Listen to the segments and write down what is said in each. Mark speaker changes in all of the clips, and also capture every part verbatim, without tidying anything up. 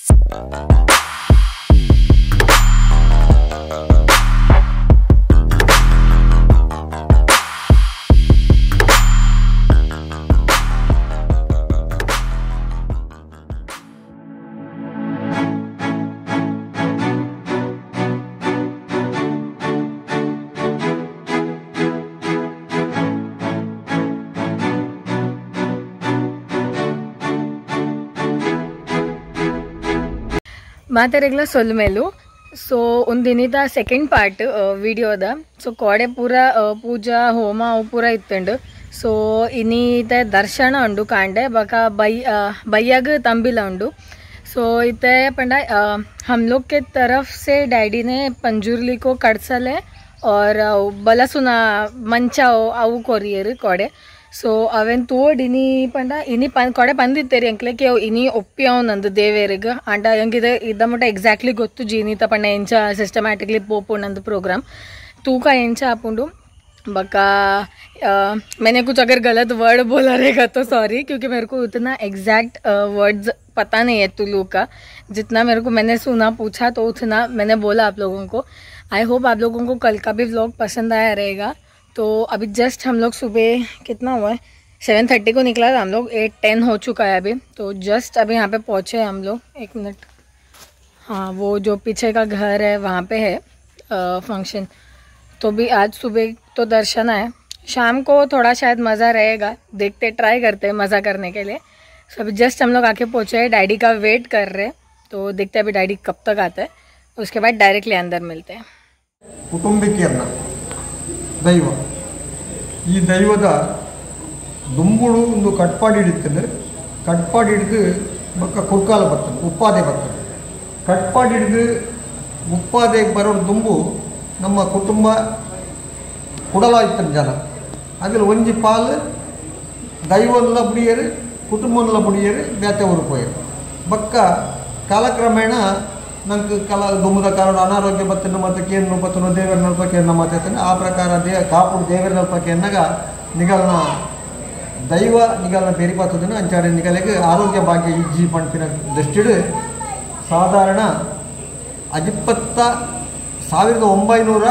Speaker 1: ಮಾತಾರೆಗ್ಲ ಸೊಲ್ ಮೇಲು ಸೊ ಒಂದಿನಿದ ಸೆಕೆಂಡ್ ಪಾರ್ಟ್ ವಿಡಿಯೋದ ಸೊ ಕೋಡೆ ಪೂರ ಪೂಜಾ ಹೋಮ ಅವು ಪೂರ ಇತ್ತುಂಡು ಸೊ ಇನ್ನೀತೆ ದರ್ಶನ ಉಂಡು ಕಾಂಡೆ ಬಕ ಬೈ ಬೈಯಾಗ ತಂಬಿಲ ಉಂಡು सो इतने पंडा हम लोग के तरफ से डैडी ने पंजूरली को कड़सले और बला सुना मंचाओ अವು ಕೊರಿಯರು ಕೊಡೆ ಸೊ ಅವೆನ್ ತೋಡ್ ಇನಿ ಪಂಡ ಇನಿ ಪನ್ ಕೊಡೆ ಬಂದಿತ್ತೇರಿ ಅಂಕ್ಲೆ ಕೆ ಇನಿ ಒಪ್ಪಿಯವ್ ನಂದು ದೇವೇರಿಗೆ ಅಂಡ ಹೆಂಗಿದೆ ಇದ್ದ ಮಟ್ಟ ಎಕ್ಸಾಕ್ಟ್ಲಿ ಗೊತ್ತು ಜೀನಿತ ಪಂಡ ಎಂಚ ಸಿಸ್ಟಮ್ಯಾಟಿಕ್ಲಿ पोपु ನಂದು प्रोग्राम तूका ಎಂಚ ಆಪುಂಡು बका मैंने कुछ अगर गलत वर्ड बोला रहेगा तो सॉरी क्योंकि मेरे को उतना एग्जैक्ट वर्ड्स पता नहीं है तुलू का जितना मेरे को मैंने सुना पूछा तो उतना मैंने बोला आप लोगों को। आई होप आप लोगों को कल का भी व्लॉग पसंद आया रहेगा। तो अभी जस्ट हम लोग सुबह कितना हुआ है सेवन थर्टी को निकला था हम लोग एट टेन हो चुका है अभी। तो जस्ट अभी यहाँ पे पहुँचे हम लोग एक मिनट हाँ वो जो पीछे का घर है वहाँ पे है फंक्शन। तो भी आज सुबह तो दर्शन है, शाम को थोड़ा शायद मज़ा रहेगा, देखते ट्राई करते हैं मज़ा करने के लिए। सो अभी जस्ट हम लोग आके पहुँचे हैं, डैडी का वेट कर रहे हैं तो देखते हैं अभी डैडी कब तक आता है, उसके बाद डायरेक्टली अंदर मिलते हैं।
Speaker 2: कुटुंबिकेयन्न दैव ಈ ದೈವದ ದುಂಬುಳು ಒಂದು ಕಟ್ಪಾಡಿ ಹಿಡಿತದೆ, ಕಟ್ಪಾಡಿ ಹಿಡಿದು ಬಕ್ಕ ಕುಡ್ಕಾಲ ಬರ್ತದೆ ಉಪ್ಪಾದೆ ಬರ್ತದೆ, ಕಟ್ಪಾಡಿ ಹಿಡಿದು ಉಪ್ಪಾದೆಗೆ ಬರೋ ದುಂಬು ನಮ್ಮ ಕುಟುಂಬ ಕುಡಲಾಯ್ತನ ಜನ ಅದ್ರ ಒಂಜಿ ಪಾಲು ದೈವಲ್ಲ ಬುಡಿಯರು ಕುಟುಂಬಲ್ಲ ಬುಡಿಯರು ಬ್ಯಾತೆ ಹೊರಪೋಯರು ಬಕ್ಕ ಕಾಲಕ್ರಮೇಣ ನಂಗೆ ಕಲ ದುಂಬದ ಕಾರಣ ಅನಾರೋಗ್ಯ ಬತ್ತನ್ನು ಮತ್ತು ಕೇನು ನಲ್ಪತ್ತನ್ನು ದೇವರ ನಲ್ಪಕ್ಕೆ ಎನ್ನ ಮಾತಾಡ್ತಾನೆ ಆ ಪ್ರಕಾರ ದೇ ಕಾಪುಡು ದೇವರ ನಲ್ಪಕ್ಕೆ ಎನ್ನಾಗ ನಿಗಲ್ನ ದೈವ ನಿಗಲ್ನ ಬೆರಿಪಾತದನ್ನು ಅಂಚಾಡೆ ನಿಗಲಿಗೆ ಆರೋಗ್ಯ ಭಾಗ್ಯ ಇಜ್ಜಿ ಪಂಪಿನ ದೃಷ್ಟಿಡು ಸಾಧಾರಣ ಅಜಿಪ್ಪತ್ತ ಸಾವಿರದ ಒಂಬೈನೂರ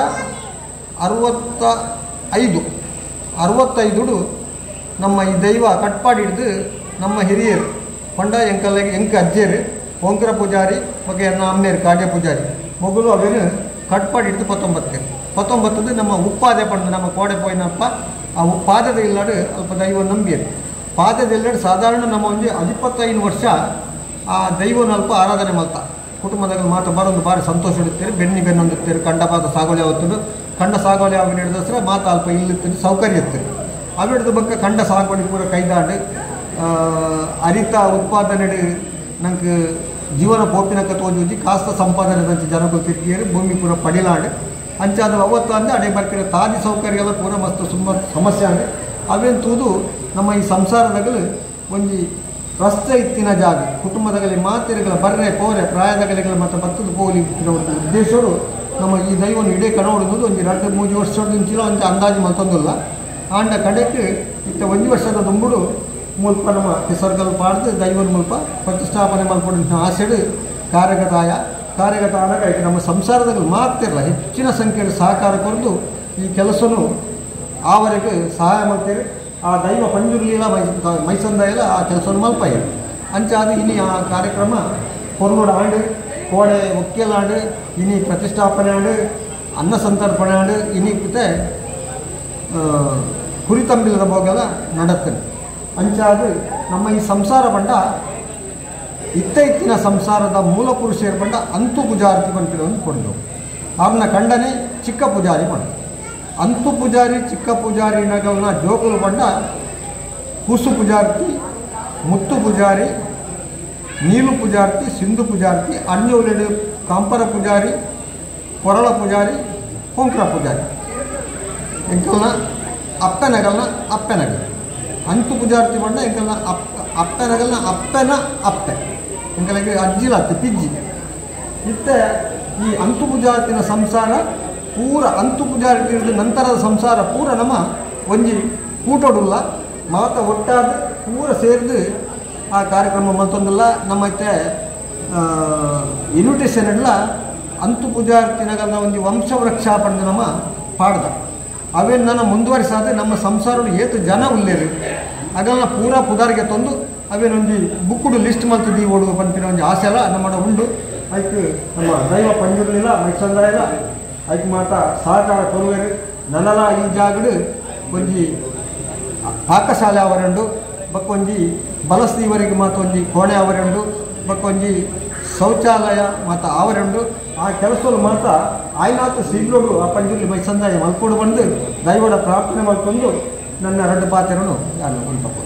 Speaker 2: ಅರವತ್ತ ಐದು ಅರವತ್ತೈದು ನಮ್ಮ ಈ ದೈವ ಕಟ್ಪಾಡಿ ಹಿಡಿದು ನಮ್ಮ ಹಿರಿಯರು ಪಂಡ ಎಂಕಲ್ಲ ಎಂಕ ಅಜ್ಜಿಯರು ಓಂಕರ ಪೂಜಾರಿ ಬಗ್ಗೆ ಎನ್ನ ಅಮ್ಮೇರು ಕಾಡ್ಯ ಪೂಜಾರಿ ಮೊಗಲು ಅವೇನು ಕಟ್ಪಾಡಿ ಹಿಡಿದು ಪತ್ತೊಂಬತ್ತೇರು ಪತ್ತೊಂಬತ್ತದು ನಮ್ಮ ಉಪ್ಪಾದೆ ಪಂಡ ನಮ್ಮ ಕೋಡೆ ಪೋಯಿನಪ್ಪ ಆ ಪಾದದ ಇಲ್ಲಾಡು ಅಲ್ಪ ದೈವ ನಂಬಿಯರು ಪಾದದ ಇಲ್ಲಾಡು ಸಾಧಾರಣ ನಮ್ಮ ಒಂದು ಅದಿಪ್ಪತ್ತೈದು ವರ್ಷ ಆ ದೈವನ ಅಲ್ಪ ಆರಾಧನೆ ಮಾಡ್ತಾ ಕುಟುಂಬದಾಗ ಮಾತು ಬರೋದು ಭಾರಿ ಸಂತೋಷ ಇಡುತ್ತೀರಿ ಬೆನ್ನಿ ಬೆನ್ನೊಂದಿರ್ತೀರಿ ಕಂಡಪಾದ ಸಾಗೋಲೆ ಆವತ್ತು ಕಂಡ ಸಾಗೋಲೆ ಅವಿನ ಹಿಡಿದ್ರೆ ಮಾತು ಅಲ್ಪ ಇಲ್ಲಿರ್ತೀರಿ ಸೌಕರ್ಯ ಇರ್ತೀರಿ ಅವಿಡ್ದು ಬಕ್ಕ ಕಂಡ ಸಾಗೋಳಿ ಪೂರ ಕೈದಾಂಡು ಅರಿತ ಉತ್ಪಾದನೆ ನಂಗೆ ಜೀವನ ಪೋಪಿನಕ್ಕ ತೋಜುಜಿ ಕಾಸ್ತ ಸಂಪಾದನೆ ಜನಗಳು ತಿರ್ಗಿಯರು ಭೂಮಿ ಪೂರ ಪಡಿಲಾಂಡು ಅಂಚಾದ ಅವತ್ತು ಅಂದರೆ ಅಡೆ ಬರ್ಕಿರೋ ತಾದಿ ಸೌಕರ್ಯ ಎಲ್ಲ ಪೂರ ಮಸ್ತ್ ತುಂಬ ಸಮಸ್ಯೆ ಆಗಿ ಅವೇನು ತೂದು ನಮ್ಮ ಈ ಸಂಸಾರದಾಗಲು ಒಂಜಿ ರಸ್ತೆ ಇತ್ತಿನ ಜಾಗ ಕುಟುಂಬದಾಗಲಿ ಮಾತಿರಗಳ ಬರ್ರೆ ಪೋರೆ ಪ್ರಾಯದಾಗಲಿಗಳ ಮತ್ತು ಭತ್ತದ ಪೋಲಿ ಒಂದು ಉದ್ದೇಶರು ನಮ್ಮ ಈ ದೈವನ ಇಡೇ ಕಣೋಡುವುದು ಒಂದು ಎರಡು ಮೂರು ವರ್ಷದಿಂದ ಒಂದು ಅಂದಾಜು ಮತ್ತೊಂದಿಲ್ಲ ಆಂಡ ಕಡೆಗೆ ಇತ್ತ ಒಂದು ವರ್ಷದ ದುಂಬುಡು ಮುಲ್ಪ ನಮ್ಮ ಹೆಸರುಗಳು ಪಾಡ್ದು ದೈವನ ಮುಲ್ಪ ಪ್ರತಿಷ್ಠಾಪನೆ ಮಾಡ್ಕೊಂಡು ಆಸೆಡು ಕಾರ್ಯಗತಾಯ ಕಾರ್ಯಗತ ಆದಾಗ ನಮ್ಮ ಸಂಸಾರದಲ್ಲಿ ಮಾತಿರಲ್ಲ ಹೆಚ್ಚಿನ ಸಂಖ್ಯೆಯಲ್ಲಿ ಸಹಕಾರ ಕೊರದು ಈ ಕೆಲಸನೂ ಆವರೆಗೆ ಸಹಾಯ ಮಾಡ್ತೇವೆ ಆ ದೈವ ಪಂಜುರ್ಲೀಲ ಮೈ ಮೈಸಂದ ಎಲ್ಲ ಆ ಕೆಲಸವನ್ನು ಮಲ್ಪಾಯ ಅಂಚಾದ ಇನಿ ಆ ಕಾರ್ಯಕ್ರಮ ಕೊರ್ನೋಡ ಆಂಡು ಕೋಡೆ ಒಕ್ಕೆಲ ಆಂಡು ಇನಿ ಪ್ರತಿಷ್ಠಾಪನೆ ಆಂಡು ಅನ್ನ ಸಂತರ್ಪಣೆ ಆಂಡು ಇನಿ ಮತ್ತೆ ಕುರಿತಂಬಿಲದ ಭೋಗೆಲ್ಲ ನಡತ್ತನೆ ಅಂಚಾದ ನಮ್ಮ ಈ ಸಂಸಾರ ಬಂಡ ಇತ್ತ ಇತ್ತಿನ ಸಂಸಾರದ ಮೂಲ ಪುರುಷರು ಬಂಡ ಅಂತು ಪೂಜಾರ್ತಿ ಬಂತಿರೋದು ಕೊಂಡವು ಅವ್ರನ್ನ ಕಂಡನೆ ಚಿಕ್ಕ ಪೂಜಾರಿ ಬಂಡ ಅಂತು ಪೂಜಾರಿ ಚಿಕ್ಕ ಪೂಜಾರಿ ನಗವನ್ನ ಜೋಗುಲು ಬಂಡ ಕೂಸು ಪೂಜಾರ್ತಿ ಮುತ್ತು ಪೂಜಾರಿ ನೀಲು ಪೂಜಾರ್ತಿ ಸಿಂಧು ಪೂಜಾರ್ತಿ ಅಣ್ಣುಲೆಡು ಕಾಂಪರ ಪೂಜಾರಿ ಕೊರಳ ಪೂಜಾರಿ ಕೊಂಕ್ರ ಪೂಜಾರಿ ಎಂಕಲ್ನ ಅಪ್ಪೆನಗಲ್ನ ಅಪ್ಪೆನಗಲ್ ಅಂತು ಪೂಜಾರ್ತಿ ಬಂಡ ಎಂಕಲ್ನ ಅಪ್ಪ ಅಪ್ಪೆನಗಲ್ನ ಅಪ್ಪೆನ ಅಪ್ಪೆ ಎಂಕಲಿಗೆ ಅಜ್ಜಿಲತ್ತು ಪಿಜ್ಜಿ ಇತ್ತ ಈ ಅಂತು ಪೂಜಾರ್ತಿನ ಸಂಸಾರ ಪೂರ ಅಂತು ಪೂಜಾರಿ ನಂತರದ ಸಂಸಾರ ಪೂರ ನಮ್ಮ ಒಂಜಿ ಕೂಟೋಡುಲ್ಲ ಮಾತ ಒಟ್ಟಾದ ಪೂರ ಸೇರಿದು ಆ ಕಾರ್ಯಕ್ರಮ ಮತ್ತೊಂದಿಲ್ಲ ನಮ್ಮ ಇತ್ತೆ ಇನ್ವಿಟೇಷನ್ ಎಲ್ಲ ಅಂತು ಪೂಜಾರ್ತಿನಾಗಲ್ಲ ಒಂದು ವಂಶವೃಕ್ಷ ಪಂಡು ನಮ್ಮ ಪಾಡ್ದ ಅವೇನು ನನ್ನ ಮುಂದುವರಿಸಾದೆ ನಮ್ಮ ಸಂಸಾರ ಏತು ಜನ ಉಳ್ಳೇರು ಆಗಲ್ಲ ಪೂರಾ ಪುದಾರಿಗೆ ತಂದು ಅವೇನೊಂದು ಬುಕ್ಕುಡು ಲಿಸ್ಟ್ ಮಲ್ತದಿ ಓಡುವ ಪಂಪಿನ ಒಂದು ಆಸೆ ಎಲ್ಲ ನಮ್ಮ ಉಂಡು ಅದಕ್ಕೆ ನಮ್ಮ ದೈವ ಪಂಜುರ್ಲಿಲ್ಲ ಮೈಸಂದ ಇಲ್ಲ ಅದಕ್ಕೆ ಮಾತ ಸಹಕಾರ ಕೊರುವೇರು ನನಲ ಈ ಜಾಗಡು ಒಂಜಿ ಪಾಕಶಾಲೆ ಅವರಂಡು ಬಕ್ಕೊಂಜಿ ಬಲಸ್ತೀವರಿಗೆ ಮಾತ ಒಂಜಿ ಕೋಣೆ ಅವರಂಡು ಬಕ್ಕೊಂಜಿ ಶೌಚಾಲಯ ಮಾತ ಅವರಂಡು ಆ ಕೆಲಸಗಳು ಮಾತ ಆಯ್ನಾತು ಶೀಘ್ರಗಳು ಆ ಪಂಜುರ್ಲಿ ಮೈಸಂದಾಯ ಮಲ್ಕೊಂಡು ಬಂದು ದೈವದ ಪ್ರಾರ್ಥನೆ ಮಾಡ್ಕೊಂಡು ನನ್ನ ಎರಡು ಪಾತ್ರೆಯನ್ನು ನಾನು ಉಂಟು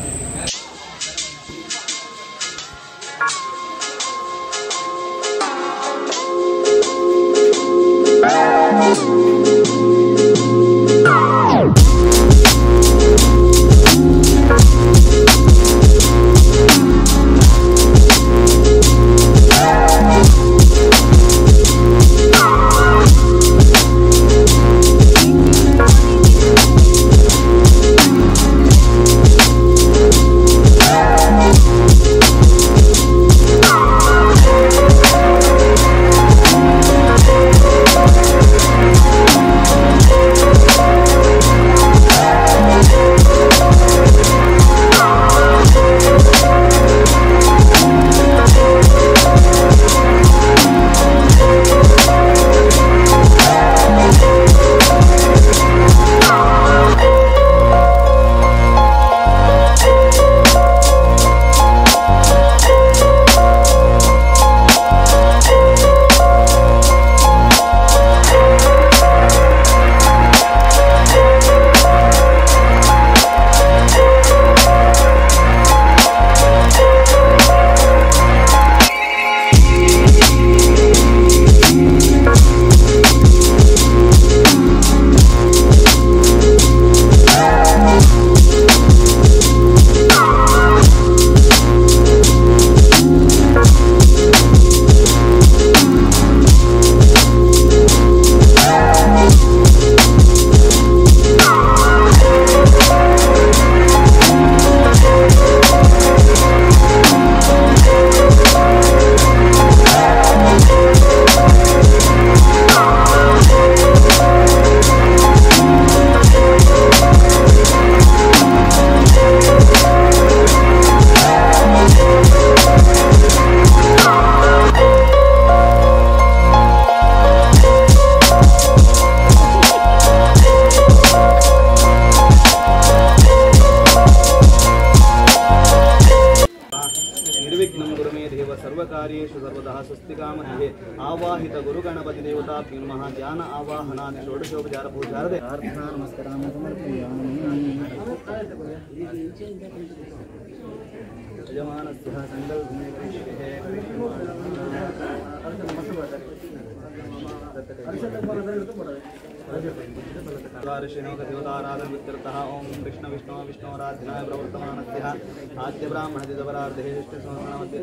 Speaker 3: सर्वकार्येषु सर्वदा स्वस्तिकामहे आवाहित गुरुगणपति देवताभ्यो नमः ध्यान आवाहनादि षोडशोपचार पूजार्थे प्रार्थना नमस्कारान् समर्पयामि। यजमानस्य सङ्कल्पने करिष्ये देवताराधन वित्यर्थः ओम कृष्ण विष्णु विष्णुराधनाय प्रवर्तमानस्य आद्य ब्राह्मण दिवरार्धे षष्ठ संवत्सरमध्ये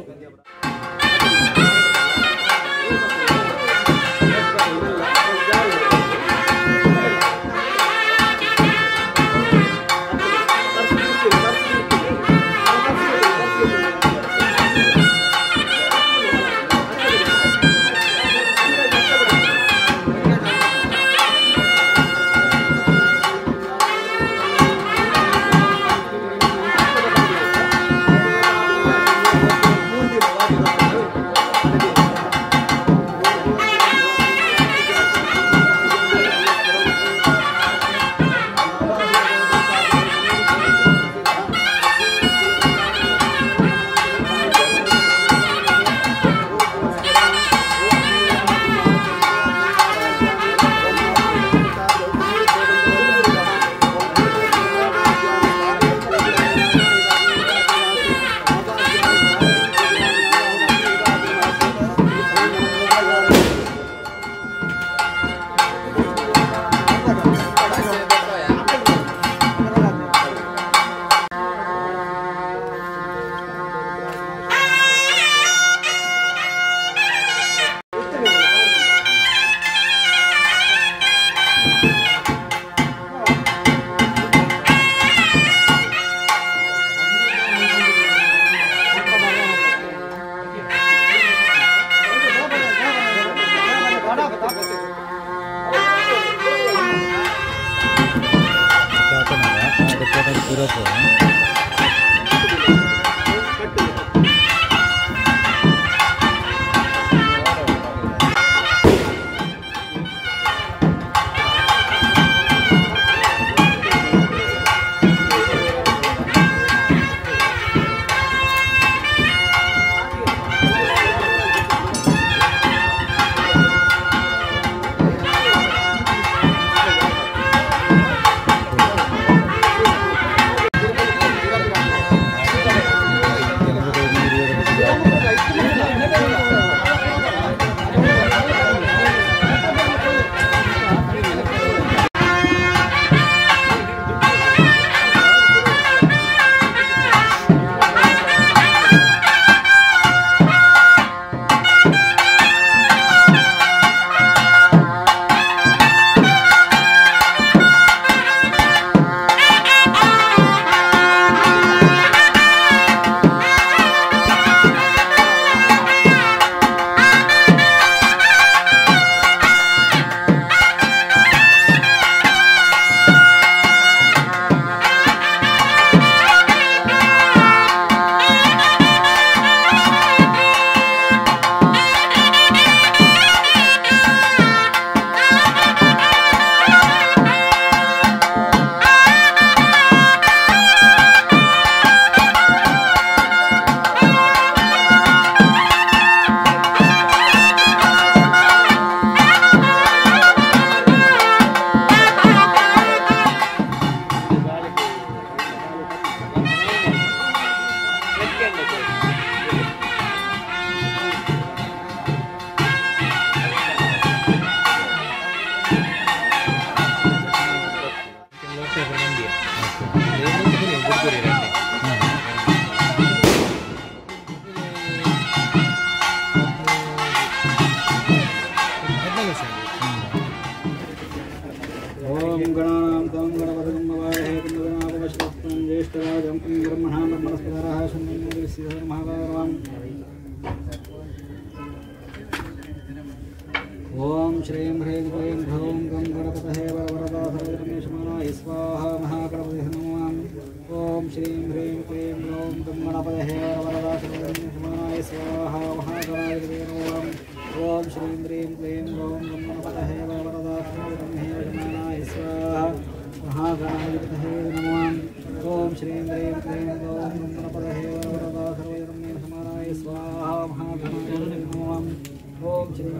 Speaker 3: ओम श्रीं ह्रीं क्लीं ह्रौं गं गणपतये वरवरदा सर्वजनमेशमानाय स्वाहा महागणपतये नमः। ओम श्रीं ह्रीं क्लीं ह्रौं गं गणपतये वरवरदा सर्वजनमेशमानाय स्वाहा महागणाधिपतये नमः। ओम श्रीं ह्रीं क्लीं ह्रौं गं गणपतये वरवरदा सर्वजनमेशमानाय स्वाहा महागणाधिपतये नमः। ओम श्रीं ह्रीं क्लीं ह्रौं गं गणपतये वरवरदा सर्वजनमेशमानाय स्वाहा महागणाधिपतये नमः। ओम श्रीं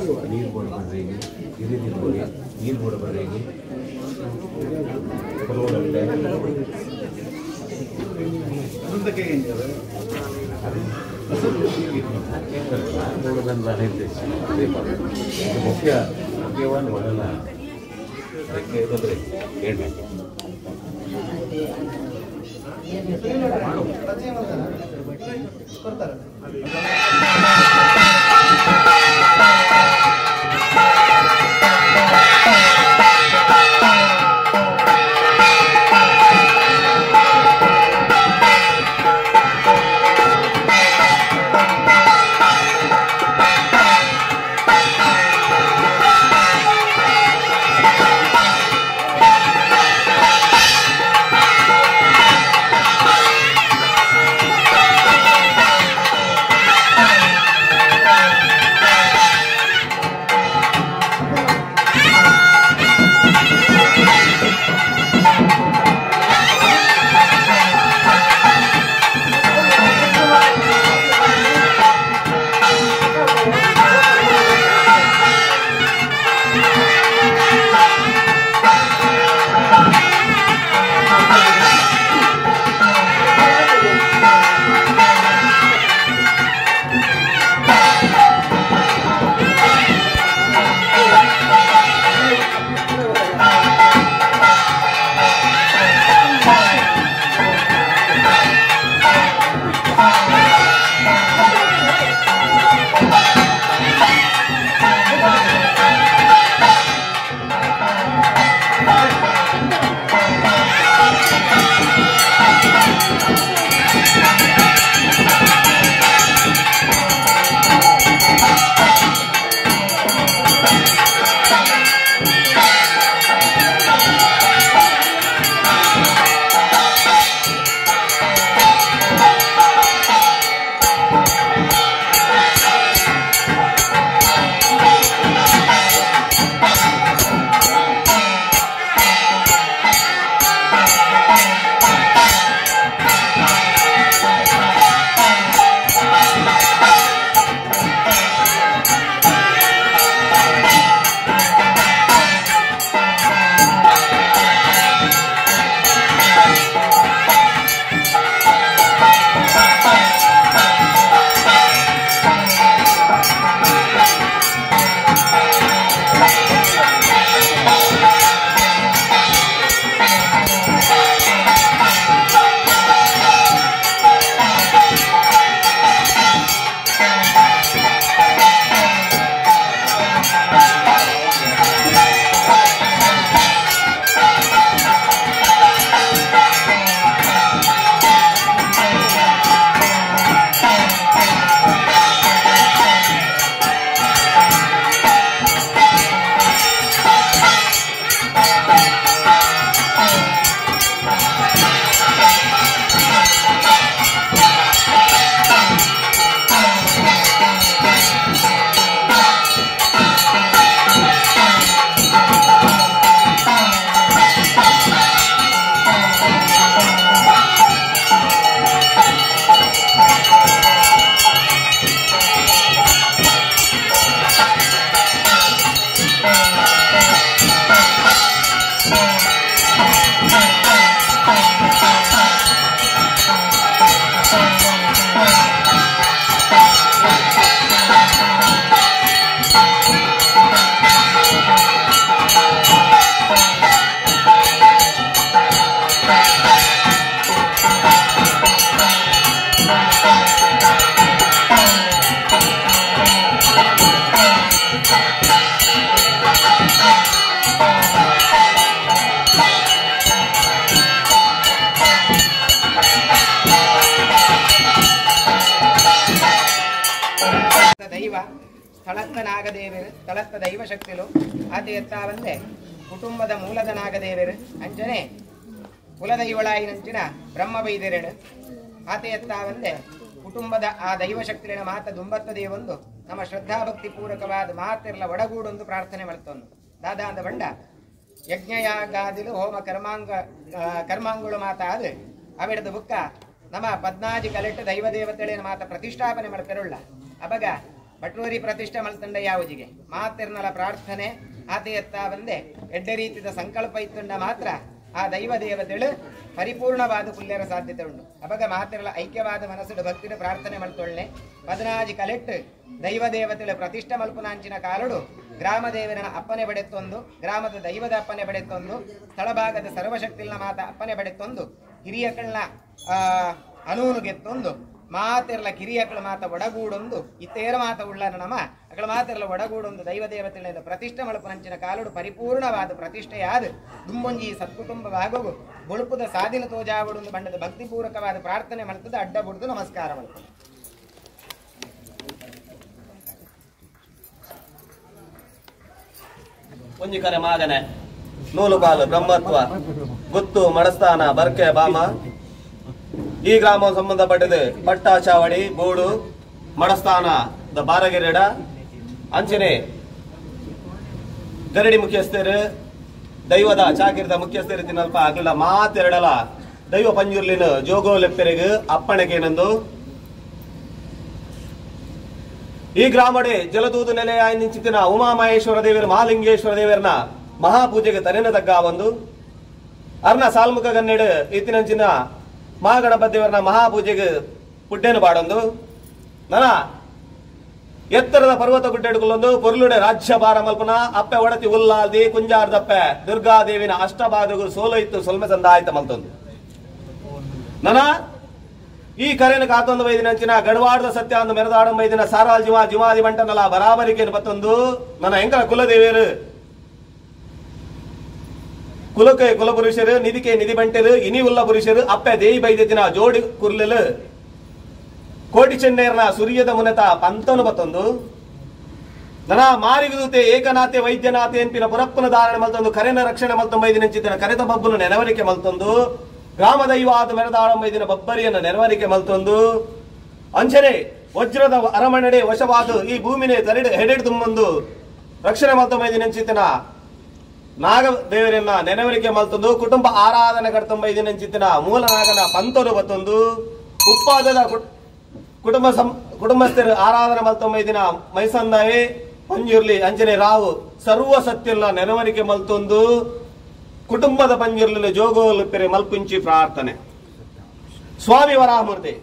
Speaker 4: ನೀರು ಬೋಡ ಬರ್ರೇಗಿ ಹಿರಿ ನೀರು ನೀರು ಬೋಡ ಬರ್ರೇಗಿ ಮುಖ್ಯ ಮುಖ್ಯವಾದ ಮೊದಲ ಅದಕ್ಕೆ ತೊಂದರೆ ಹೇಳ್ಬೇಕು ಕೊಡ್ತಾರೆ
Speaker 5: ಸ್ಥಳಸ್ಥ ನಾಗದೇವರು ಸ್ಥಳಸ್ಥ ದೈವ ಶಕ್ತಿಲು ಆತೆ ಎತ್ತಾವಂದೆ ಕುಟುಂಬದ ಮೂಲದ ನಾಗದೇವರು ಅಂಚನೆ ಕುಲದೈವಳಾಯಿನಂಚಿನ ಬ್ರಹ್ಮ ಬೈದೆರಡು ಆತೆ ಎತ್ತಾವಂದೆ ಕುಟುಂಬದ ಆ ದೈವಶಕ್ತಿಗಳ ಮಾತ ದುಂಬತ್ತದೆ ಒಂದು ನಮ್ಮ ಶ್ರದ್ಧಾಭಕ್ತಿ ಪೂರಕವಾದ ಮಾತೆಲ್ಲ ಒಡಗೂಡೊಂದು ಪ್ರಾರ್ಥನೆ ಮಾಡ್ತೊಂದು ದಾದಾಂದ ಬಂಡ ಯಜ್ಞಯಾಗಾದಿಲು ಹೋಮ ಕರ್ಮಾಂಗ ಕರ್ಮಾಂಗುಳು ಮಾತಾದ ಅವಿಡದ ಬುಕ್ಕ ನಮ್ಮ ಪದ್ನಾಜಿ ಕಲೆಟ್ಟು ದೈವ ದೇವತೆಗಳ ಮಾತ ಪ್ರತಿಷ್ಠಾಪನೆ ಮಾಡ್ತಿರುಳ್ಳ ಅಬಗ ಬಟ್ಲೂರಿ ಪ್ರತಿಷ್ಠೆ ಮಲ್ತಂಡ ಯಾವುಜಿಗೆ ಮಾತಿರ್ನಲ ಪ್ರಾರ್ಥನೆ ಆತೆ ಎತ್ತ ಬಂದೆ ಎಡ್ಡೆ ರೀತಿಯ ಸಂಕಲ್ಪ ಇತ್ತುಂಡ ಮಾತ್ರ ಆ ದೈವ ದೇವತೆಗಳು ಪರಿಪೂರ್ಣವಾದ ಪುಲ್ಯರ ಸಾಧ್ಯತೆ ಉಂಟು ಅವಾಗ ಮಾತಿರಲ ಐಕ್ಯವಾದ ಮನಸ್ಸು ಭಕ್ತಿನ ಪ್ರಾರ್ಥನೆ ಮಲ್ತೊಳ್ಳೆ ಪದನಾಜಿ ಕಲೆಕ್ಟ್ ದೈವ ದೇವತೆಗಳ ಪ್ರತಿಷ್ಠೆ ಮಲ್ಪುನಾಂಚಿನ ಕಾಲುಡು ಗ್ರಾಮ ದೇವರನ ಅಪ್ಪನೆ ಬಡೆತ್ತೊಂದು ಗ್ರಾಮದ ದೈವದ ಅಪ್ಪನೆ ಬಡೆತ್ತೊಂದು ಸ್ಥಳಭಾಗದ ಸರ್ವಶಕ್ತಿಲ್ನ ಮಾತ ಅಪ್ಪನೆ ಬಡೆತ್ತೊಂದು ಹಿರಿಯಕಳ್ನ ಆ ಅನೂನು ಗೆತ್ತೊಂದು ಮಾತೆರ್ಲ ಕಿರಿಯಕಳ ಮಾತ ಒಡಗೂಡೊಂದು ಇತ್ತೇರ ಮಾತ ಉಳ್ಳನ ನಮ ಅಕಳ ಮಾತೆರ್ಲ ಒಡಗೂಡೊಂದು ದೈವ ದೇವತೆಗಳಿಂದ ಪ್ರತಿಷ್ಠೆ ಮಳಪುನಂಚಿನ ಕಾಲುಡು ಪರಿಪೂರ್ಣವಾದ ಪ್ರತಿಷ್ಠೆಯಾದ ದುಂಬೊಂಜಿ ಸತ್ಕುಟುಂಬವಾಗು ಬೊಳುಪುದ ಸಾಧಿನ ತೋಜಾವಡೊಂದು ಬಂಡದ ಭಕ್ತಿಪೂರ್ವಕವಾದ ಪ್ರಾರ್ಥನೆ ಮಾಡ್ತದೆ ಅಡ್ಡ ಬುಡ್ದು ನಮಸ್ಕಾರ ಮಾಡ್ತದೆ.
Speaker 6: ಒಂಜಿ ಕರೆ ಮಾಗನೆ ನೂಲುಪಾಲು ಬ್ರಹ್ಮತ್ವ ಗುತ್ತು ಮಡಸ್ಥಾನ ಬರ್ಕೆ ಬಾಮ ಈ ಗ್ರಾಮ ಸಂಬಂಧಪಟ್ಟದು ಪಟ್ಟಾಚಾವಡಿ ಬೋಡು ಮಡಸ್ಥಾನ ದ ಬಾರಗೆರೆಡ ಅಂಚನೆ ಗರಡಿ ಮುಖ್ಯಸ್ಥರು ದೈವದ ಚಾಕಿರದ ಮುಖ್ಯಸ್ಥರು ತಿನ್ನಲ್ಪ ಅಗಲ ಮಾತೆರಡಲ ದೈವ ಪಂಜುರ್ಲಿನ ಜೋಗೋ ಲೆಪ್ಪೆರೆಗೆ ಅಪ್ಪಣೆಗೇನೆಂದು ಈ ಗ್ರಾಮಡೆ ಜಲದೂದು ನೆಲೆಯಾಯಿ ನಿಂಚಿತಿನ ಉಮಾಮಹೇಶ್ವರ ದೇವರ ಮಹಾಲಿಂಗೇಶ್ವರ ದೇವರನ ಮಹಾಪೂಜೆಗೆ ತನೆನ ತಗ್ಗ ಒಂದು ಅರ್ನ ಸಾಲ್ಮುಖ ಗನ್ನೆಡು ಇತ್ತಿನಂಚಿನ ಮಹಾಗಣಪತಿ ದೇವರನ ಮಹಾಪೂಜೆಗೆ ಪುಡ್ಡೆನು ಬಾಡೊಂದು ನನ ಎತ್ತರದ ಪರ್ವತ ಗುಡ್ಡೆಡುಕೊಳ್ಳೊಂದು ಪೊರ್ಲುಡೆ ರಾಜ್ಯ ಭಾರ ಮಲ್ಪನ ಅಪ್ಪೆ ಒಡತಿ ಉಲ್ಲಾಲ್ದಿ ಕುಂಜಾರ್ದಪ್ಪೆ ದುರ್ಗಾದೇವಿನ ಅಷ್ಟಭಾಗಗಳು ಸೋಲೋಯ್ತು ಸೊಲ್ಮೆ ಸಂದ ಆಯ್ತ ಮಲ್ತೊಂದು ನನ ಈ ಕರೆನ ಕಾತೊಂದು ವೈದಿನಂಚಿನ ಗಡವಾಡದ ಸತ್ಯ ಅಂದು ಮೆರೆದಾಡಂ ವೈದಿನ ಸಾರಾಲ್ ಜಿಮಾ ಜಿಮಾದಿ ಬಂಟನಲ ಬರಾಬರಿಕೆಯನ್ನು ಬತ್ತೊಂದು ನನ್ನ ಎಂಕಲ ಕುಲದೇವಿಯರು ಕುಲಕ್ಕೆ ಕುಲಪುರುಷರು ನಿಧಿಕೆ ನಿಧಿ ಬಂಟರು ಇನಿ ಉಲ್ಲ ಪುರುಷರು ಅಪ್ಪೆ ದೇವಿ ಬೈದಿನ ಜೋಡಿ ಕುರ್ಲೆಲು ಕೋಟಿ ಚೆನ್ನೇರ್ನ ಸುರಿಯದ ಮುನತ ಪಂತನು ಬತ್ತೊಂದು ನನ ಮಾರಿಗುದೂತೆ ಏಕನಾಥೆ ವೈದ್ಯನಾಥೆ ಎನ್ಪಿನ ಪುರಪ್ಪನ ಧಾರಣೆ ಮಲ್ತೊಂದು ಕರೆನ ರಕ್ಷಣೆ ಮಲ್ತೊಂಬ ಐದಿನಂಚಿನ ಕರೆತ ಬಬ್ಬನು ನೆನವರಿಕೆ ಮಲ್ತೊಂದು ಗ್ರಾಮ ದೈವಾದ ಮೆರೆದಾಡಂ ಐದಿನ ಬಬ್ಬರಿಯನ್ನ ನೆನವರಿಕೆ ಮಲ್ತೊಂದು ಅಂಚನೆ ವಜ್ರದ ಅರಮನೆಡೆ ವಶವಾದ ಈ ಭೂಮಿನೇ ತರೆಡೆ ಹೆಡೆಡು ತುಂಬೊಂದು ರಕ್ಷಣೆ ಮಲ್ತೊಂಬ ಐದಿನಂಚಿನ ನಾಗ ದೇವರನ್ನ ನೆನವರಿಕೆ ಮಲ್ತೊಂದು ಕುಟುಂಬ ಆರಾಧನೆ ಕಡ್ತೊಂಬ ಐದಿನಂಚಿನ ಮೂಲ ನಾಗನ ಪಂತನು ಬತ್ತೊಂದು ಉಪ್ಪಾದದ ಕುಟುಂಬ ಕುಟುಂಬಸ್ಥರು ಆರಾಧನೆ ಮಲ್ತೊಂಬ ಐದಿನ ಮೈಸಂದಾವೆ ಪಂಜುರ್ಲಿ ಅಂಜನೆ ರಾವು ಸರ್ವ ಸತ್ಯಲ್ಲ ನೆನವರಿಕೆ ಮಲ್ತೊಂದು ಕುಟುಂಬದ ಪಂಜುರ್ಲಿ ಜೋಗೋಲು ಪೆರೆ ಮಲ್ಪುಂಚಿ ಪ್ರಾರ್ಥನೆ ಸ್ವಾಮಿ ವರಾಮೂರ್ತಿ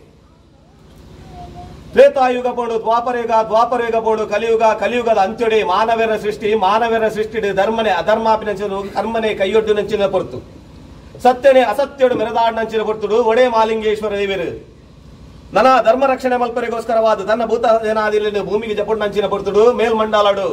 Speaker 6: ತ್ರೇತಾಯುಗ ಬೋಡು ದ್ವಾಪರಯುಗ ದ್ವಾಪರಯುಗ ಬೋಡು ಕಲಿಯುಗ ಕಲಿಯುಗದ ಅಂತ್ಯೊಡೆ ಮಾನವರ ಸೃಷ್ಟಿ ಮಾನವರ ಸೃಷ್ಟಿ ಧರ್ಮನೆ ಅಧರ್ಮಾಪಿನ ಕರ್ಮನೆ ಕೈಯೊಡ್ಡು ನಂಚಿನ ಪೊರ್ತು ಸತ್ಯನೆ ಅಸತ್ಯಡು ಮೆರೆದಾಡ್ ನಂಚಿನ ಪೊರ್ತುಡು ಒಡೆ ಮಾಲಿಂಗೇಶ್ವರ ದೇವರು ನನ್ನ ಧರ್ಮ ರಕ್ಷಣೆ ಮಲ್ಪರಿಗೋಸ್ಕರವಾದ ತನ್ನ ಭೂತ ಜನಾದಿಲಿ ಭೂಮಿಗೆ ಜಪುಡ್ ನಂಚಿನ ಪೊರ್ತುಡು ಮೇಲ್ಮಂಡಲಾಡು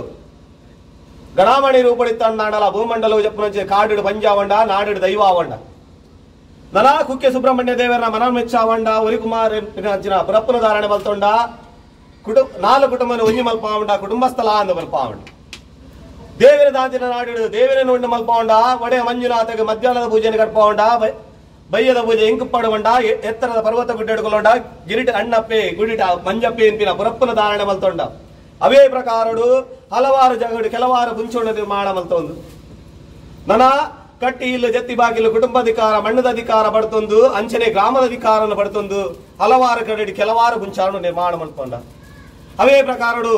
Speaker 6: ಗಣಾಮಣಿ ರೂಪಡಿತ್ತಂಡಾಡಲ ಭೂಮಂಡಲವು ಜಪ್ಪುನಂಚೆ ಕಾಡಿಡು ಪಂಜಾವಂಡ ನಾಡಿಡು ದೈವಾವಂಡ ನನ ಕುಕ್ಕೆ ಸುಬ್ರಹ್ಮಣ್ಯ ದೇವರನ ಮನಮೆಚ್ಚಾವಂಡ ಒಲಿಕುಮಾರ್ ಅಂಚಿನ ಪುರಪ್ಪನ ಧಾರಣೆ ಮಲ್ತೊಂಡ ಕುಟುಂಬ ನಾಲ್ಕು ಕುಟುಂಬನ ಒಂಜಿ ಮಲ್ಪಾವಂಡ ಕುಟುಂಬಸ್ಥಲ ಅಂದು ಮಲ್ಪಾವಂಡ ದೇವರ ದಾಂಚಿನ ನಾಡಿಡು ದೇವರ ನೋಡಿನ ಮಲ್ಪಾವಂಡ ಒಡೆ ಮಂಜುನಾಥಗೆ ಮಧ್ಯಾಹ್ನದ ಪೂಜೆಯನ್ನು ಕಟ್ಪಾವಂಡ ಬಯ್ಯದ ಪೂಜೆ ಎಂಕುಪಾಡುವಂಡ ಎತ್ತರದ ಪರ್ವತ ಗುಡ್ಡೆಡ್ಕೊಳ್ಳೊಂಡ ಗಿರಿಟ ಅಣ್ಣಪ್ಪೆ ಗುಡಿಟ ಮಂಜಪ್ಪೆ ಎಂಪಿನ ಪುರಪ್ಪನ ಧಾರಣೆ ಮಲ್ತೊಂಡ ಅವೇ ಪ್ರಕಾರಡು ಹಲವಾರು ಜಗಡು ಕೆಲವಾರು ಮುಂಚೂಣ ನಿರ್ಮಾಣ ಮಲ್ತೊಂದು ನನ ಕಟ್ಟಿ ಇಲ್ಲ ಜತ್ತಿ ಬಾಗಿಲು ಕುಟುಂಬಾಧಿಕಾರ ಮಣ್ಣದ ಅಧಿಕಾರ ಪಡ್ತೊಂದು ಅಂಚನೆ ಗ್ರಾಮದ ಅಧಿಕಾರ ಪಡ್ತೊಂದು ಹಲವಾರು ಕಡೆ ಕೆಲವಾರು ಮುಂಚಾರಣ ನಿರ್ಮಾಣ ಮಾಡ್ಕೊಂಡ ಅವೇ ಪ್ರಕಾರಡು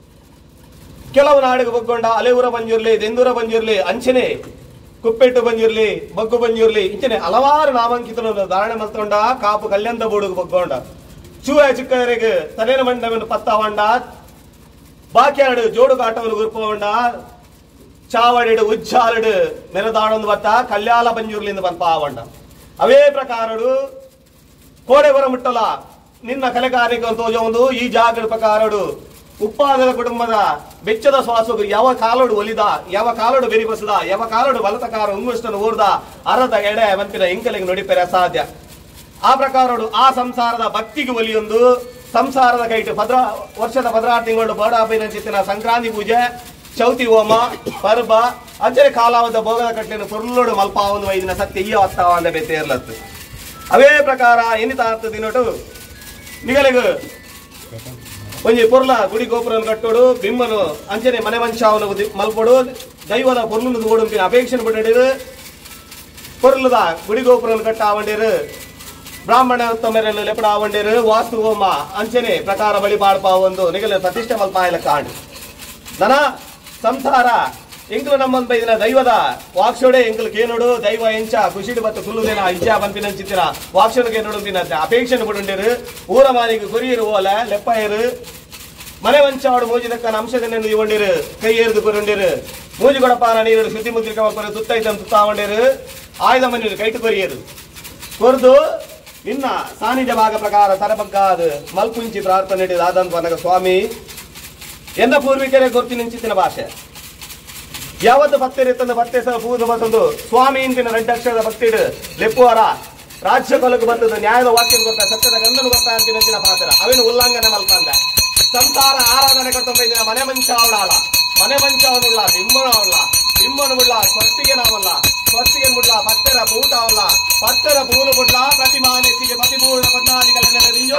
Speaker 6: ಕೆಲವು ನಾಡಿಗೆ ಬಗ್ಗೊಂಡ ಅಲೆಯೂರ ಬಂಜಿರ್ಲಿ ದೆಂದೂರ ಬಂಜಿರ್ಲಿ ಅಂಚನೆ ಕುಪ್ಪೆಟ್ಟು ಬಂಜಿರ್ಲಿ ಬಗ್ಗು ಬಂಜಿರ್ಲಿ ಇಂಚನೆ ಹಲವಾರು ನಾಮಾಂಕಿತ ಧಾರಣೆ ಮಲ್ತೊಂಡ ಕಾಪು ಕಲ್ಯಂದ ಬೋಡುಗು ಬಗ್ಗೊಂಡ ಚೂಯ ಚಿಕ್ಕರಿಗೆ ತಲೆನ ಮಂಡವನ್ನು ಪತ್ತಾವಂಡ ಬಾಕ್ಯಾಡು ಜೋಡು ಕಾಟವನ್ನು ಗುರುಪವಂಡ ಚಾವಡಿಡು ಉಜ್ಜಾಲಡು ಮೆರೆದಾಡೊಂದು ಬತ್ತ ಕಲ್ಯಾಲ ಬಂಜೂರ್ಲಿಂದ ಬಂಪಾವಂಡ ಅವೇ ಪ್ರಕಾರಡು ಕೋಡೆಬರ ಮುಟ್ಟಲ ನಿನ್ನ ಕಲೆಗಾರಿಕೆ ತೋಜೊಂದು ಈ ಜಾಗದ ಪ್ರಕಾರಡು ಉಪ್ಪಾದದ ಕುಟುಂಬದ ಬೆಚ್ಚದ ಶ್ವಾಸವು ಯಾವ ಕಾಲೋಡು ಒಲಿದ ಯಾವ ಕಾಲೋಡು ಬೆರಿಬಸದ ಯಾವ ಕಾಲೋಡು ಬಲತಕಾರ ಉಂಗುಷ್ಟನ್ನು ಓರ್ದ ಅರದ ಎಡೆ ಮಂಪಿನ ಇಂಕಲಿಗೆ ನುಡಿಪೆರೆ ಅಸಾಧ್ಯ ಆ ಪ್ರಕಾರಡು ಆ ಸಂಸಾರದ ಭಕ್ತಿಗೆ ಒಲಿಯೊಂದು ಸಂಸಾರದ ಕೈಟು ಭದ್ರ ವರ್ಷದ ಭದ್ರಾ ತಿಂಗಳು ಬೋಡಾಬಿನ ಚಿತ್ತಿನ ಸಂಕ್ರಾಂತಿ ಪೂಜೆ ಚೌತಿ ಹೋಮ ಪರ್ಬ ಅಜ್ಜರೆ ಕಾಲಾವದ ಭೋಗದ ಕಟ್ಟೆಯನ್ನು ಪೊರ್ಲೋಡು ಮಲ್ಪಾವೊಂದು ಐದಿನ ಸತ್ಯ ಈ ವತ್ತಾವ ಅಂದ ಬೆತ್ತೇರ್ಲತ್ತು ಅವೇ ಪ್ರಕಾರ ಎನ್ನಿತ ದಿನಟು ನಿಗಲಿಗು ಒಂಜಿ ಪೊರ್ಲ ಗುಡಿ ಗೋಪುರವನ್ನು ಕಟ್ಟೋಡು ಬಿಮ್ಮನು ಅಂಚನೆ ಮನೆ ಮನುಷ್ಯವನ್ನು ಮಲ್ಪೋಡು ದೈವದ ಪೊರ್ಲನ್ನು ಓಡು ಅಪೇಕ್ಷೆ ಬಿಟ್ಟಿರು ಪೊರ್ಲದ ಗುಡಿ ಗೋಪುರವನ್ನು ಕಟ್ಟ ಆವಂಡಿರು ಬ್ರಾಹ್ಮಣ ಉತ್ತಮರೆಲ್ಲ ಲೆಪಡ ಆವಂಡೇರು ವಾಸ್ತು ಹೋಮ ಅಂಚನೆ ಪ್ರಕಾರ ಬಳಿ ಪಾಡ್ಪ ಒಂದು ನಿಗಲ ಪ್ರತಿಷ್ಠೆ ಮಲ್ಪ ಆಯ್ಲ ಕಾಂಡು ನನ ಸಂಸಾರ ಎಂಕಲು ನಮ್ಮಂತ ಇದನ್ನ ದೈವದ ವಾಕ್ಷೋಡೆ ಎಂಕಲು ಕೇನೋಡು ದೈವ ಎಂಚ ಖುಷಿಡು ಬತ್ತು ಕುಲ್ಲುದೇನ ಇಂಚ ಬಂಪಿನಂಚಿತ್ತಿನ ವಾಕ್ಷೋಡಿಗೆ ನೋಡುದಿನ ಅಪೇಕ್ಷೆನ ಬಿಡುಂಡೇರು ಊರ ಮಾನಿಗೆ ಗುರಿಯರು ಓಲ ಲೆಪ್ಪಯರು ಮನೆ ವಂಚಾಡು ಮೂಜಿದಕ್ಕನ ಅಂಶದನ್ನೆಂದು ಇವಂಡಿರು ಕೈ ಏರಿದು ಕೊರುಂಡಿರು ಮೂಜಿ ಕೊಡಪಾನ ನೀರು ಶುದ್ಧಿ ಮುದ್ರಿಕ ಮಕ್ಕಳು ತುತ್ತೈತಂದು ತುತ್ತಾವಂಡೇರು ಆಯುಧ ಮನೆಯರು ಕೈಟು ಕೊರಿಯರು ಕೊರ್ದು ಇನ್ನ ಸಾನ್ನಿಧ್ಯ ಭಾಗ ಪ್ರಕಾರ ತರಬಗ್ಗಾದ ಮಲ್ಕುಂಚಿ ಪ್ರಾರ್ಥನೆ ನೀಡಿದ ಆದಂತ ನನಗ ಸ್ವಾಮಿ ಎನ್ನ ಪೂರ್ವಿಕರೇ ಗೊತ್ತಿನಿಂಚಿತ್ತಿನ ಭಾಷೆ ಯಾವತ್ತು ಭಕ್ತರಿತ್ತಂದು ಭಕ್ತಿ ಸಹ ಪೂಜೆ ಬಂದು ಸ್ವಾಮಿ ಇಂದಿನ ರೆಡ್ಡಕ್ಷರದ ಭಕ್ತಿಡು ಲೆಪ್ಪುವರ ರಾಜ್ಯ ಕೊಲಕ್ಕೆ ಬಂದದ್ದು ನ್ಯಾಯದ ವಾಕ್ಯ ಗೊತ್ತಾ ಸತ್ಯದ ಗಂಧನು ಗೊತ್ತಾ ಅಂತಿನ ಪಾತ್ರ ಅವೇನು ಉಲ್ಲಂಘನೆ ಮಲ್ಕಂದ ಸಂಸಾರ ಆರಾಧನೆ ಕೊಟ್ಟೊಂಬೈದಿನ ಮನೆ ಮಂಚ ಅವಳಲ್ಲ ಮನೆ ಮಂಚ ಅವನುಳ್ಳ ಬಿಂಬನ ಅವಲ್ಲ ಬಿಂಬನು ಬಿಡ್ಲ ಸ್ವಸ್ತಿಗೆ ನಾವಲ್ಲ ಸ್ವಸ್ತಿಗೆ ಬಿಡ್ಲ ಪತ್ತರ ಪೂಟ ಅವಲ್ಲ ಪತ್ತರ ಪೂಲು ಬಿಡ್ಲ ಪ್ರತಿಮಾ ನೆಚ್ಚಿಗೆ ಪ್ರತಿಪೂರ್ಣ ಪದ್ಮಾದಿಗಳ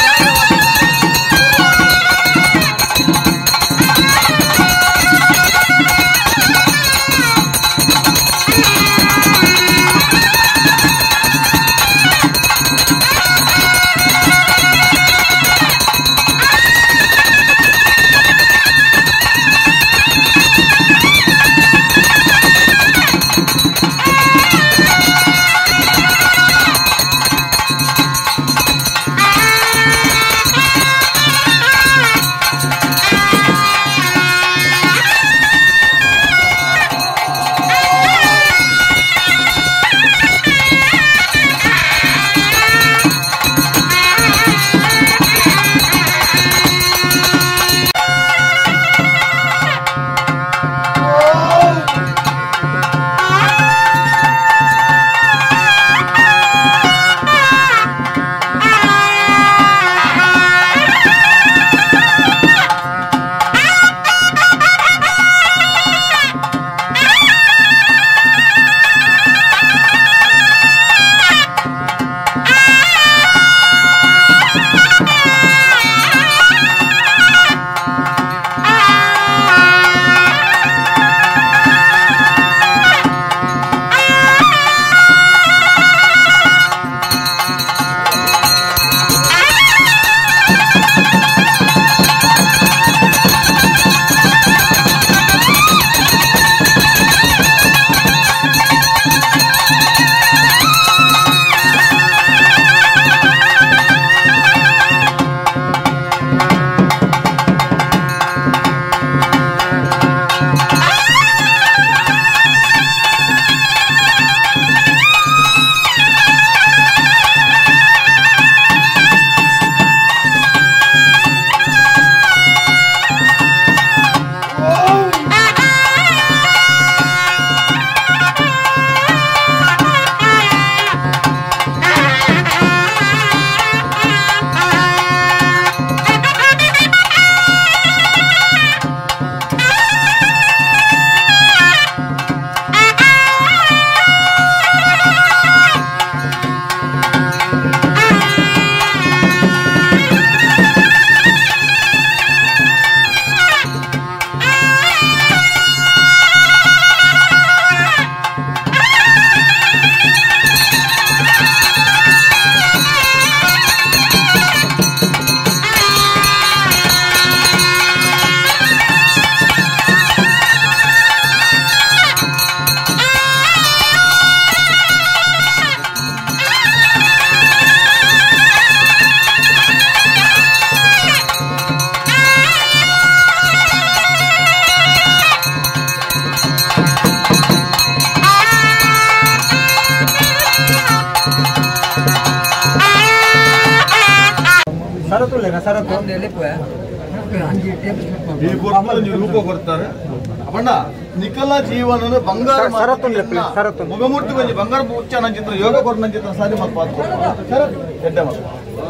Speaker 7: ರೂಪ ಕೊಡ್ತಾರೆ ಅಣ್ಣ ನಿಖಲ ಜೀವನ ಬಂಗಾರ ಮುಗಮೂರ್ತಿ ಬಂದು ಬಂಗಾರ ಮುಚ್ಚ ನಂಚಿತ್ರ ಯೋಗ ಕೊಟ್ಟು ನಂಚಿತ್ರ ಸಾರಿ ಮತ್ತೆ ಪಾತ್ರ ಎಡ್ಡೆ ಮಗ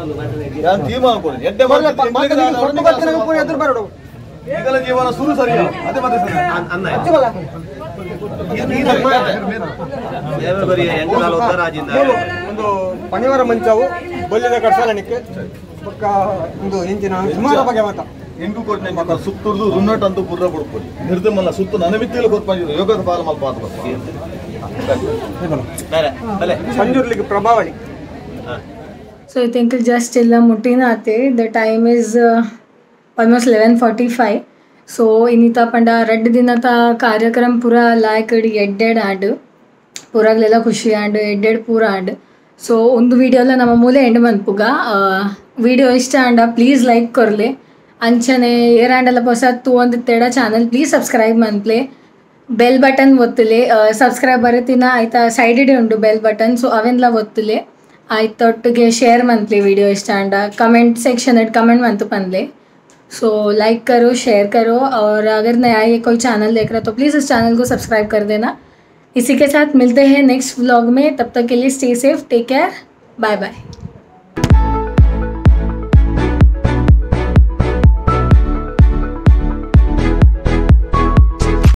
Speaker 7: ಯಾರು ತೀರ್ಮಾನ ಕೊಡಿ ಎಡ್ಡೆ ಮಗ ನಿಖಲ ಜೀವನ ಸುರು ಸರಿ ಅದೇ ಮತ್ತೆ
Speaker 2: ಒಂದು ಪಣಿವರ ಮಂಚವು ಬಲ್ಲಿದ ಕಟ್ಸಲನಿಕ್ಕೆ ಒಂದು ಇಂಚಿನ ಸುಮಾರು ಬಗ್ಗೆ ಮಾತ
Speaker 7: ಎಂಟು ಕೋಟಿ ಮಕ್ಕ ಸುತ್ತುದು ರುನ್ನಟ್ ಅಂತೂ ಪುರ್ರ ಬಿಡ್ಕೊಡಿ ನಿರ್ದಮಲ್ಲ ಸುತ್ತು ನನ್ನ ಮಿತ್ತಿಯಲ್ಲಿ ಗೊತ್ತಾಗಿದ್ರು ಯೋಗದ ಪಾಲ ಮಲ್ಪ ಪಾತ್ರ
Speaker 2: ಸಂಜುರ್ಲಿಗೆ ಪ್ರಭಾವಳಿ
Speaker 1: ಸೊ ಐ ಥಿಂಕ್ ಜಸ್ಟ್ ಎಲ್ಲ ಮುಟ್ಟಿನ ಆತೆ. The time is almost eleven forty five. So ಇನ್ನಿತ ಪಂಡ ರಡ್ಡು ದಿನದ ಕಾರ್ಯಕ್ರಮ ಪೂರ ಲಾಯ್ಕಡಿ ಎಡ್ಡೆಡ್ ಆಂಡ್ ಪೂರಾಗ್ಲೆಲ್ಲ ಖುಷಿ ಆಂಡ್ ಎಡ್ಡೆಡ್ ಪೂರ ಆಂಡ್. ಸೊ ಒಂದು ವಿಡಿಯೋಲ ನಮ್ಮ ಮೂಲೆ ಎಂಡ್ ಮನ್ಪುಗ ವಿಡಿಯೋ ಇಷ್ಟ ಆಂಡ ಪ್ಲೀಸ್ ಲೈಕ್ ಕೊರ್ಲೆ ಅಂಚನೆ ಏರಾಂಡಲ ಹೊಸ ತೂ ಒಂದು ತೆಡ ಚಾನಲ್ ಪ್ಲೀಸ್ ಸಬ್ಸ್ಕ್ರೈಬ್ ಮನ್ಪ್ಲೆ ಬೆಲ್ ಬಟನ್ ಒತ್ತಲೆ ಸಬ್ಸ್ಕ್ರೈಬ್ ಬರತ್ತಿನ ಆಯ್ತಾ ಸೈಡಿಡೆ ಉಂಡು ಬೆಲ್ ಬಟನ್. ಸೊ ಅವೆಲ್ಲ ಒತ್ತಲೆ ಆಯ್ತು ಒಟ್ಟಿಗೆ ಶೇರ್ ಮನ್ಪ್ಲೆ ವಿಡಿयो इष्ट आंडा कमेंट सेक्शन एट कमेंट मंतु पनले. सो लाइक करो, शेयर करो और अगर नया ये कोई चैनल देख रहा तो प्लीज़ इस चैनल को सब्सक्राइब कर देना. इसी के साथ मिलते हैं नेक्स्ट व्लॉग में. तब तक के लिए stay safe, take care, bye bye.